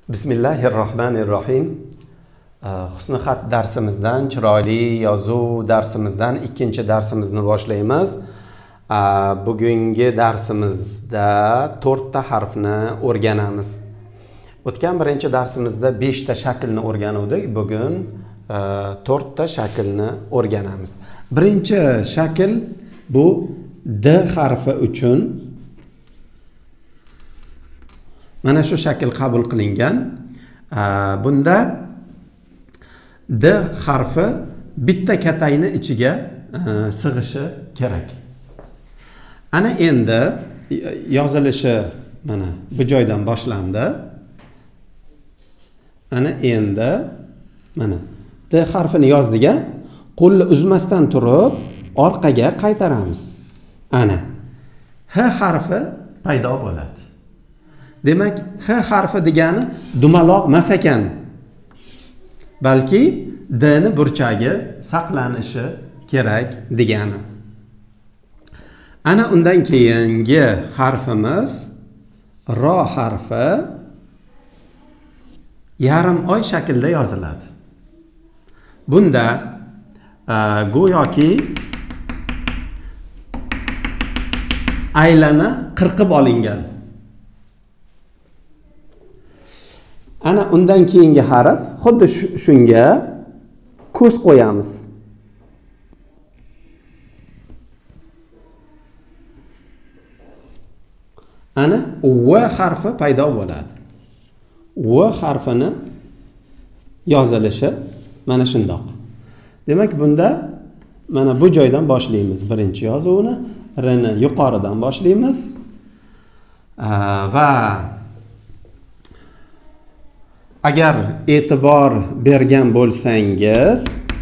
Bismillahirrohmanirrohim. Husni xat darsimizdan, chiroyli yozuv darsimizdan ikkinchi darsimizni boshlaymiz. Bugungi darsimizda 4 ta harfni o'rganamiz. O'tgan birinchi darsimizda 5 ta shaklni o'rganuvdik. Bugun 4 ta shaklni o'rganamiz. Birinchi shakl bu D harfi uchun mana shu shakl qabul qilingan. Bunda D harfi bitta katayni ichiga sig'ishi kerak. Ana endi yozilishi mana bu joydan boshlandi. Ana endi mana D harfini yozdik-a, qo'lni uzmasdan turib orqaga qaytaramiz. Ana H harfi paydo bo'ladi. Demak, H harfi degani dumaloq emas ekan, balki D ni burchagi saqlanishi kerak degani. Ana undan keyingi harfimiz Ro harfi yarim oy shaklda yoziladi. Bunda go'yoki aylana qirqib olingan. Ana undan keyingi harf xuddi shunga ko'z qo'yamiz. Ana V harfi paydo bo'ladi. V harfini yozilishi mana shundoq. Demak, bunda mana bu joydan boshlaymiz birinchi yozuvni. R ni yuqoridan boshlaymiz va agar e'tibor bergan bo'lsangiz,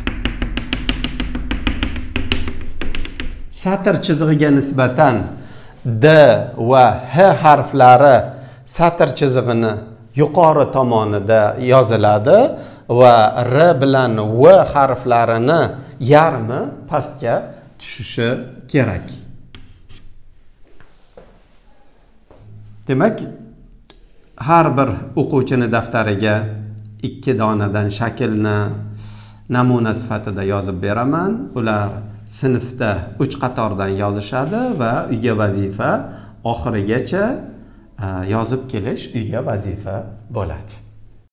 satr chizig'iga nisbatan D va H harflari satr chizig'ini yuqori tomonida yoziladi va R bilan V harflarini yarmi pastga tushishi kerak. Demak, har bir o'quvchini daftariga 2 donadan shaklni namuna sifatida yozib beraman. Ular sinfda 3 qatordan yozishadi va uyga vazifa oxirigacha yozib kelish uyga vazifa bo'ladi.